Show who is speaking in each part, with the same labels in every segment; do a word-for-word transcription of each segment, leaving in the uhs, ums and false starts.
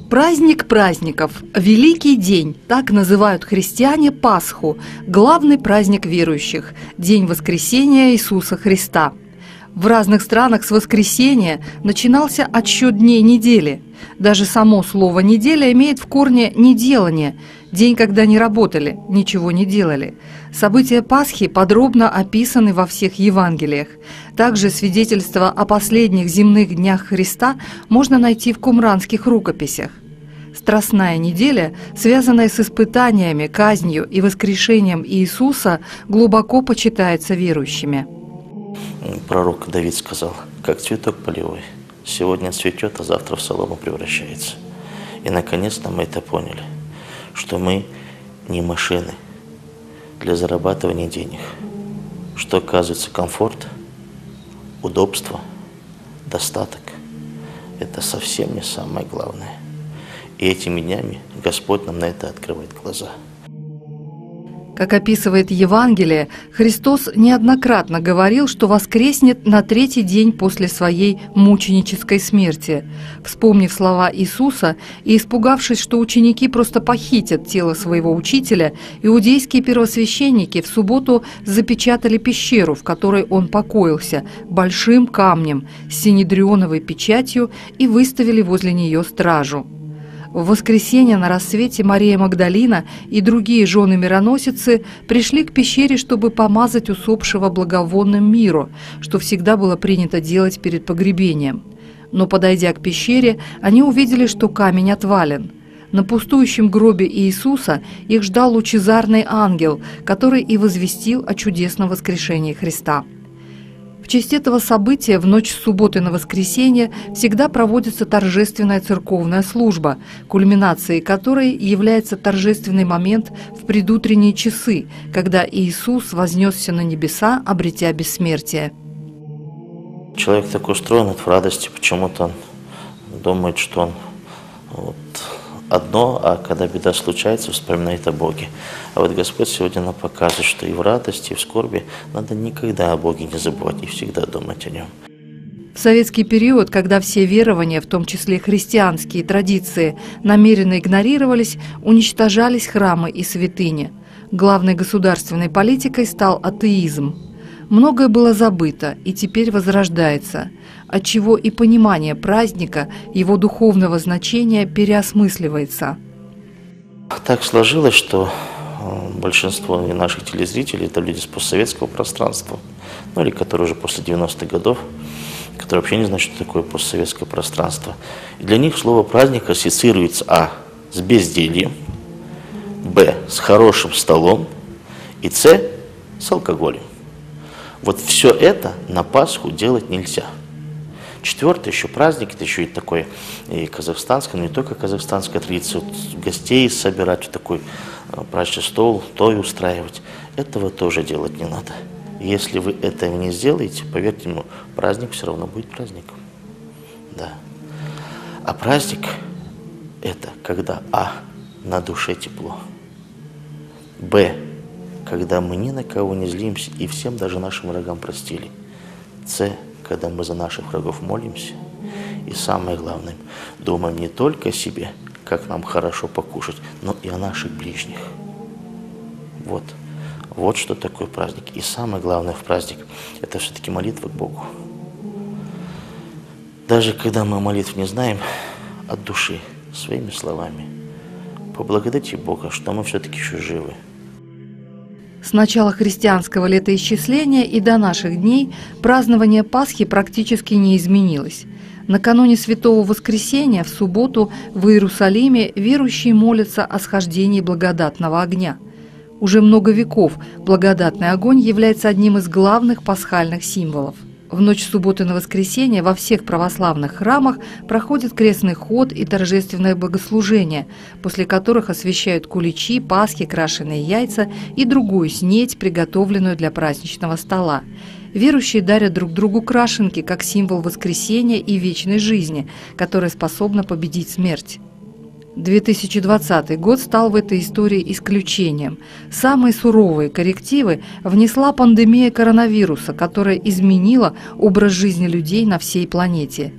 Speaker 1: Праздник праздников, Великий день, так называют христиане Пасху, главный праздник верующих, день воскресения Иисуса Христа. В разных странах с воскресения начинался отсчет дней недели. Даже само слово «неделя» имеет в корне «неделание», день, когда не работали, ничего не делали. События Пасхи подробно описаны во всех Евангелиях. Также свидетельства о последних земных днях Христа можно найти в кумранских рукописях. Страстная неделя, связанная с испытаниями, казнью и воскрешением Иисуса, глубоко почитается верующими.
Speaker 2: Пророк Давид сказал: как цветок полевой, сегодня цветет, а завтра в солому превращается. И наконец-то мы это поняли, что мы не машины для зарабатывания денег, что оказывается комфорт, удобство, достаток – это совсем не самое главное. И этими днями Господь нам на это открывает глаза.
Speaker 1: Как описывает Евангелие, Христос неоднократно говорил, что воскреснет на третий день после своей мученической смерти. Вспомнив слова Иисуса и испугавшись, что ученики просто похитят тело своего учителя, иудейские первосвященники в субботу запечатали пещеру, в которой он покоился, большим камнем с синедрионовой печатью и выставили возле нее стражу. В воскресенье на рассвете Мария Магдалина и другие жены-мироносицы пришли к пещере, чтобы помазать усопшего благовонным миру, что всегда было принято делать перед погребением. Но, подойдя к пещере, они увидели, что камень отвален. На пустующем гробе Иисуса их ждал лучезарный ангел, который и возвестил о чудесном воскрешении Христа. В честь этого события в ночь с субботы на воскресенье всегда проводится торжественная церковная служба, кульминацией которой является торжественный момент в предутренние часы, когда Иисус вознесся на небеса, обретя бессмертие.
Speaker 2: Человек так устроен от радости, почему-то он думает, что он вот одно, а когда беда случается, вспоминает о Боге. А вот Господь сегодня нам показывает, что и в радости, и в скорби надо никогда о Боге не забывать и всегда думать о Нем.
Speaker 1: В советский период, когда все верования, в том числе христианские традиции, намеренно игнорировались, уничтожались храмы и святыни. Главной государственной политикой стал атеизм. Многое было забыто и теперь возрождается, отчего и понимание праздника, его духовного значения переосмысливается.
Speaker 2: Так сложилось, что большинство наших телезрителей – это люди с постсоветского пространства, ну или которые уже после девяностых годов, которые вообще не знают, что такое постсоветское пространство. И для них слово «праздник» ассоциируется а. с бездельем, б. с хорошим столом и с. с алкоголем. Вот все это на Пасху делать нельзя. Четвертый еще праздник, это еще и такой и казахстанская, но не только казахстанская традиция, вот гостей собирать, вот такой праздничный стол, то и устраивать. Этого тоже делать не надо. Если вы этого не сделаете, поверьте мне, праздник все равно будет праздником. Да. А праздник – это когда а. на душе тепло, б. когда мы ни на кого не злимся и всем, даже нашим врагам, простили. С. Когда мы за наших врагов молимся. И самое главное, думаем не только о себе, как нам хорошо покушать, но и о наших ближних. Вот. Вот что такое праздник. И самое главное в праздник – это все-таки молитва к Богу. Даже когда мы молитв не знаем, от души, своими словами, поблагодарите Бога, что мы все-таки еще живы.
Speaker 1: С начала христианского летоисчисления и до наших дней празднование Пасхи практически не изменилось. Накануне Святого Воскресения в субботу в Иерусалиме верующие молятся о схождении благодатного огня. Уже много веков благодатный огонь является одним из главных пасхальных символов. В ночь субботы на воскресенье во всех православных храмах проходит крестный ход и торжественное богослужение, после которых освящают куличи, пасхи, крашеные яйца и другую снеть, приготовленную для праздничного стола. Верующие дарят друг другу крашенки как символ воскресения и вечной жизни, которая способна победить смерть. две тысячи двадцатый год стал в этой истории исключением. Самые суровые коррективы внесла пандемия коронавируса, которая изменила образ жизни людей на всей планете.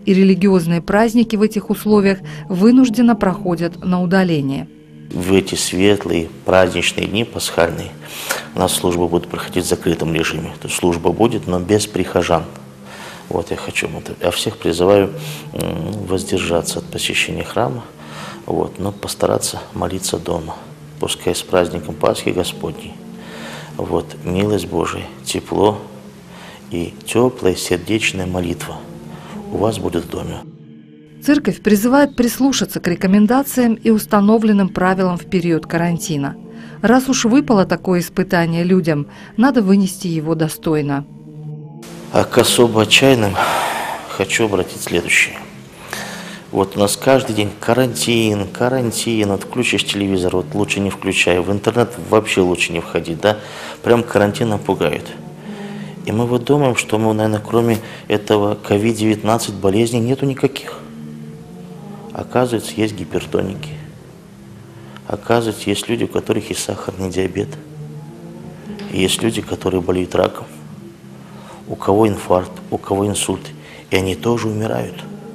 Speaker 1: и религиозные праздники в этих условиях вынужденно проходят на удалении.
Speaker 2: В эти светлые праздничные дни, пасхальные, у нас служба будет проходить в закрытом режиме. То есть служба будет, но без прихожан. Вот я хочу, я всех призываю воздержаться от посещения храма, вот, но постараться молиться дома. Пускай с праздником Пасхи Господней, вот, милость Божия, тепло и теплая сердечная молитва у вас будет в доме.
Speaker 1: Церковь призывает прислушаться к рекомендациям и установленным правилам в период карантина. Раз уж выпало такое испытание людям, надо вынести его достойно.
Speaker 2: А к особо отчаянным хочу обратить следующее. Вот у нас каждый день карантин, карантин, вот включишь телевизор, вот лучше не включай, в интернет вообще лучше не входить, да? Прям карантином пугают. И мы вот думаем, что мы, наверное, кроме этого ковид девятнадцать болезней нету никаких. Оказывается, есть гипертоники. Оказывается, есть люди, у которых есть сахарный диабет. И есть люди, которые болеют раком. У кого инфаркт, у кого инсульт. И они тоже умирают.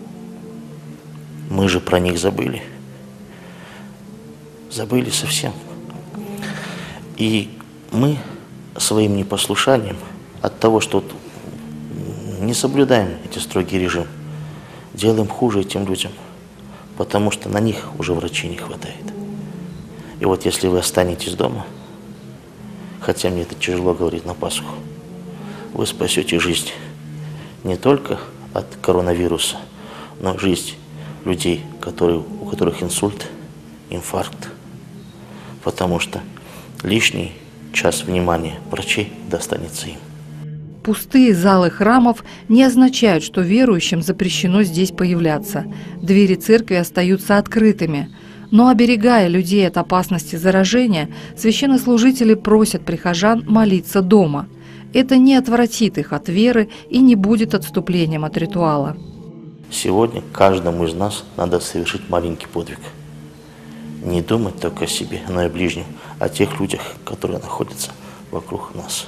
Speaker 2: Мы же про них забыли. Забыли совсем. И мы своим непослушанием от того, что не соблюдаем эти строгие режимы, делаем хуже этим людям. Потому что на них уже врачей не хватает. И вот если вы останетесь дома, хотя мне это тяжело говорить на Пасху, вы спасете жизнь не только от коронавируса, но жизнь людей, которые, у которых инсульт, инфаркт. Потому что лишний час внимания врачей достанется им.
Speaker 1: Пустые залы храмов не означают, что верующим запрещено здесь появляться. Двери церкви остаются открытыми. Но, оберегая людей от опасности заражения, священнослужители просят прихожан молиться дома. Это не отвратит их от веры и не будет отступлением от ритуала.
Speaker 2: Сегодня каждому из нас надо совершить маленький подвиг. Не думать только о себе, но и о ближнем, о тех людях, которые находятся вокруг нас.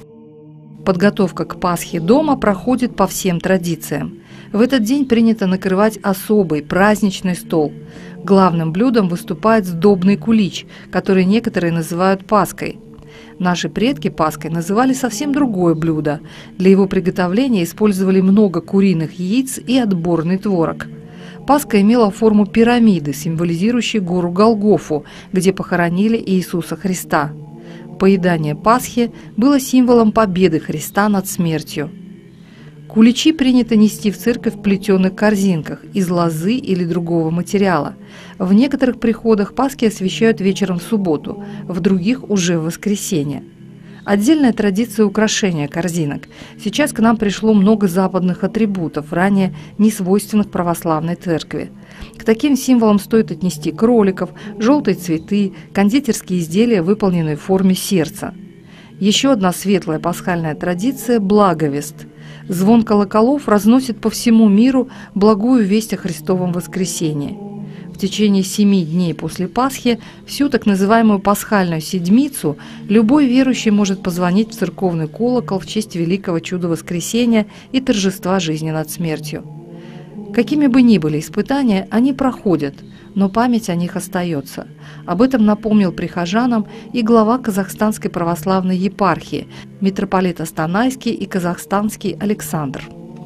Speaker 1: Подготовка к Пасхе дома проходит по всем традициям. В этот день принято накрывать особый праздничный стол. Главным блюдом выступает сдобный кулич, который некоторые называют паской. Наши предки паской называли совсем другое блюдо. Для его приготовления использовали много куриных яиц и отборный творог. Паска имела форму пирамиды, символизирующей гору Голгофу, где похоронили Иисуса Христа. Поедание Пасхи было символом победы Христа над смертью. Куличи принято нести в церковь в плетеных корзинках из лозы или другого материала. В некоторых приходах Пасхи освящают вечером в субботу, в других уже в воскресенье. Отдельная традиция украшения корзинок. Сейчас к нам пришло много западных атрибутов, ранее не свойственных православной церкви. К таким символам стоит отнести кроликов, желтые цветы, кондитерские изделия, выполненные в форме сердца. Еще одна светлая пасхальная традиция – благовест. Звон колоколов разносит по всему миру благую весть о Христовом воскресении. В течение семи дней после Пасхи, всю так называемую пасхальную седмицу, любой верующий может позвонить в церковный колокол в честь великого чуда воскресения и торжества жизни над смертью. Какими бы ни были испытания, они проходят, но память о них остается. Об этом напомнил прихожанам и глава Казахстанской православной епархии, митрополит Астанайский и Казахстанский Александр.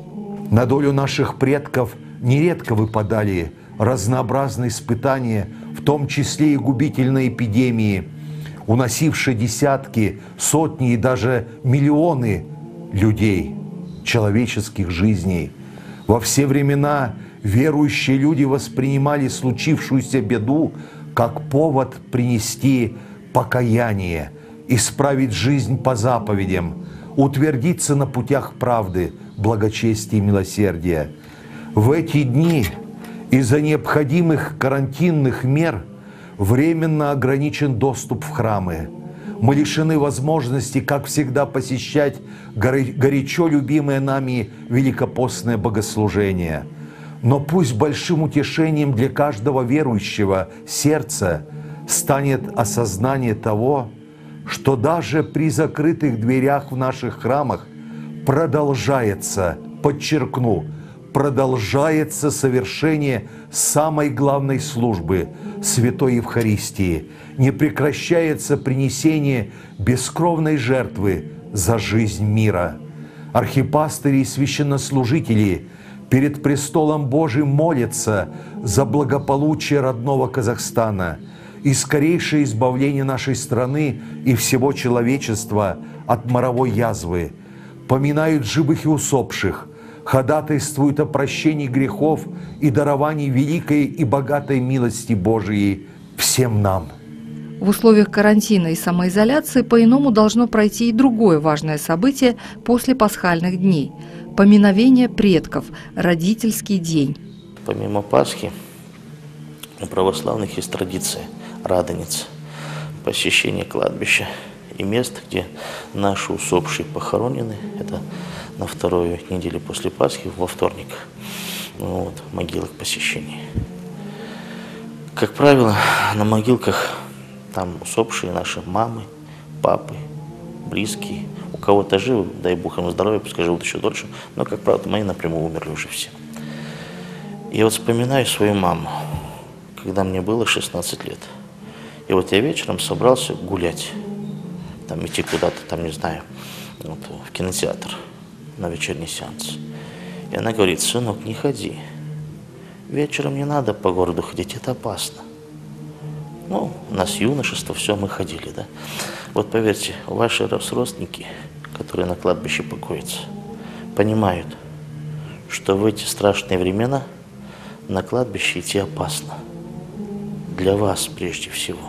Speaker 3: На долю наших предков нередко выпадали разнообразные испытания, в том числе и губительные эпидемии, уносившие десятки, сотни и даже миллионы людей, человеческих жизней. Во все времена верующие люди воспринимали случившуюся беду как повод принести покаяние, исправить жизнь по заповедям, утвердиться на путях правды, благочестия и милосердия. В эти дни из-за необходимых карантинных мер временно ограничен доступ в храмы. Мы лишены возможности, как всегда, посещать горячо любимое нами великопостное богослужение. Но пусть большим утешением для каждого верующего сердца станет осознание того, что даже при закрытых дверях в наших храмах продолжается, подчеркну, продолжается совершение самой главной службы – Святой Евхаристии, не прекращается принесение бескровной жертвы за жизнь мира. Архипастыри и священнослужители перед престолом Божиим молятся за благополучие родного Казахстана и скорейшее избавление нашей страны и всего человечества от моровой язвы, поминают живых и усопших, ходатайствуют о прощении грехов и даровании великой и богатой милости Божией всем нам.
Speaker 1: В условиях карантина и самоизоляции по-иному должно пройти и другое важное событие после пасхальных дней – поминовение предков, родительский день.
Speaker 2: Помимо Пасхи, у православных есть традиция радониц, посещение кладбища и мест, где наши усопшие похоронены. Это на вторую неделю после Пасхи, во вторник, вот, могилок посещений. Как правило, на могилках там усопшие наши мамы, папы, близкие. У кого-то живы, дай Бог им здоровья, пускай живут еще дольше, но, как правило, мои напрямую умерли уже все. Я вот вспоминаю свою маму, когда мне было шестнадцать лет. И вот я вечером собрался гулять, там идти куда-то, там, не знаю, вот, в кинотеатр на вечерний сеанс. И она говорит: сынок, не ходи, вечером не надо по городу ходить, это опасно. Ну, у нас юношество, все, мы ходили, да. Вот поверьте, ваши родственники, которые на кладбище покоятся, понимают, что в эти страшные времена на кладбище идти опасно. Для вас прежде всего.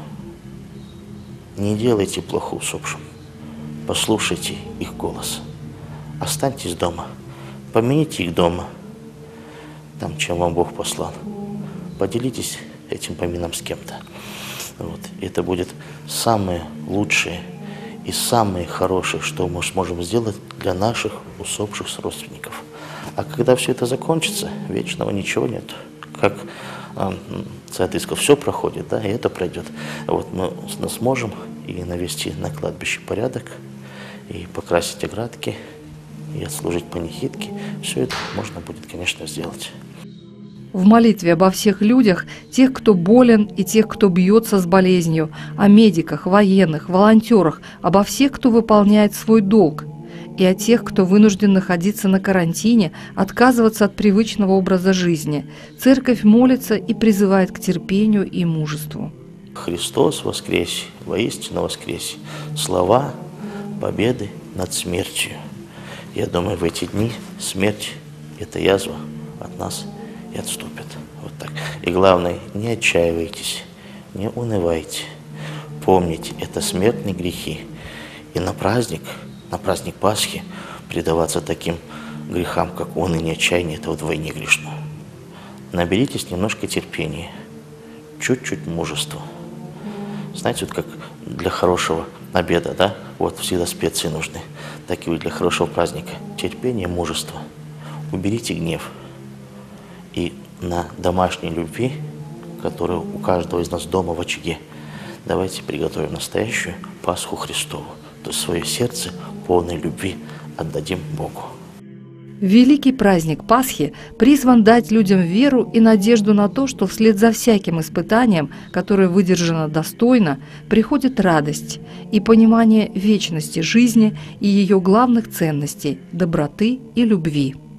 Speaker 2: Не делайте плохо усопшим. Послушайте их голос. Останьтесь дома. Помяните их дома. Там, чем вам Бог послал. Поделитесь этим помином с кем-то. Вот. Это будет самое лучшее и самое хорошее, что мы сможем сделать для наших усопших родственников. А когда все это закончится, вечного ничего нет. Как э, соответственно, все проходит, да, и это пройдет. Вот мы сможем и навести на кладбище порядок, и покрасить оградки, и отслужить панихидки. Все это можно будет, конечно, сделать.
Speaker 1: В молитве обо всех людях, тех, кто болен, и тех, кто бьется с болезнью, о медиках, военных, волонтерах, обо всех, кто выполняет свой долг, и о тех, кто вынужден находиться на карантине, отказываться от привычного образа жизни. Церковь молится и призывает к терпению и мужеству.
Speaker 2: Христос воскресе, воистину воскресе. Слова победы над смертью. Я думаю, в эти дни смерть, эта язва от нас и отступит. Вот так. И главное, не отчаивайтесь, не унывайте. Помните, это смертные грехи. И на праздник, на праздник Пасхи предаваться таким грехам, как он, и не отчаяние, это вдвойне грешно. Наберитесь немножко терпения, чуть-чуть мужества. Знаете, вот как для хорошего обеда, да, вот всегда специи нужны, так и для хорошего праздника. Терпение, мужество. Уберите гнев. И на домашней любви, которая у каждого из нас дома в очаге, давайте приготовим настоящую Пасху Христову. То есть свое сердце полной любви отдадим Богу.
Speaker 1: Великий праздник Пасхи призван дать людям веру и надежду на то, что вслед за всяким испытанием, которое выдержано достойно, приходит радость и понимание вечности жизни и ее главных ценностей – доброты и любви.